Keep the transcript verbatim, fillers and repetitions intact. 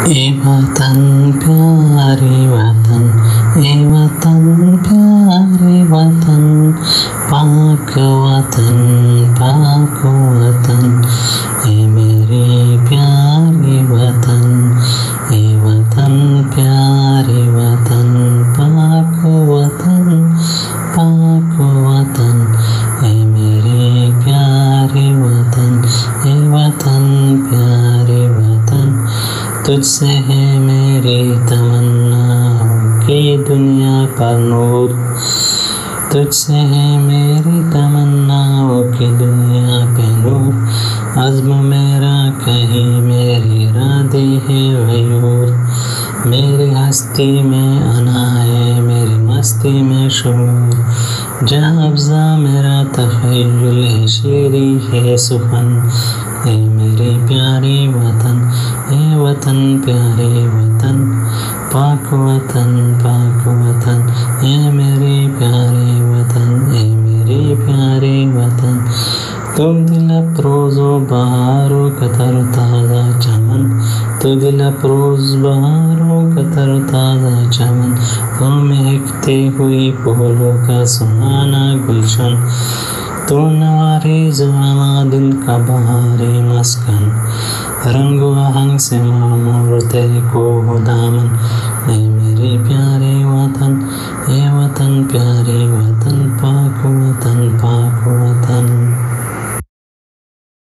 ए वतन प्यारे वतन, ए वतन प्यारे वतन, पाक वतन पाक वतन, ए मेरे प्यारे वतन, ए वतन प्यारे वतन, पाक वतन पाक वतन, ए मेरे प्यारे वतन, ए वतन प्यारे वतन। तुझसे है मेरी तमन्ना कि दुनिया का नूर, तुझसे है मेरी तमन्ना कि दुनिया पे नूर। अज़्म मेरा कहीं मेरी इरादे है गयूर, मेरी हस्ती में अना है मेरी मस्ती में शूर। जहाँ अफ़ज़ा मेरा तख़य्युल है शीरी है सुख़न, ए मेरे प्यारे वतन, ए वतन प्यारे वतन, पाक वतन पाक वतन, ए मेरे प्यारे वतन, ए मेरे प्यारे वतन। तुम दिल अफ़रोज़ो बहारों का तरोताज़ा चमन, तो दिल अफ़रोज़ बहारों का तरोताज़ा चमन, तुम महकते हुई फूलों का सुहाना गुलशन, तो नवारे ज़ुआमा दिल का बहारे मस्कन। रंग आहंग से मामूर तेरे को हो दामन,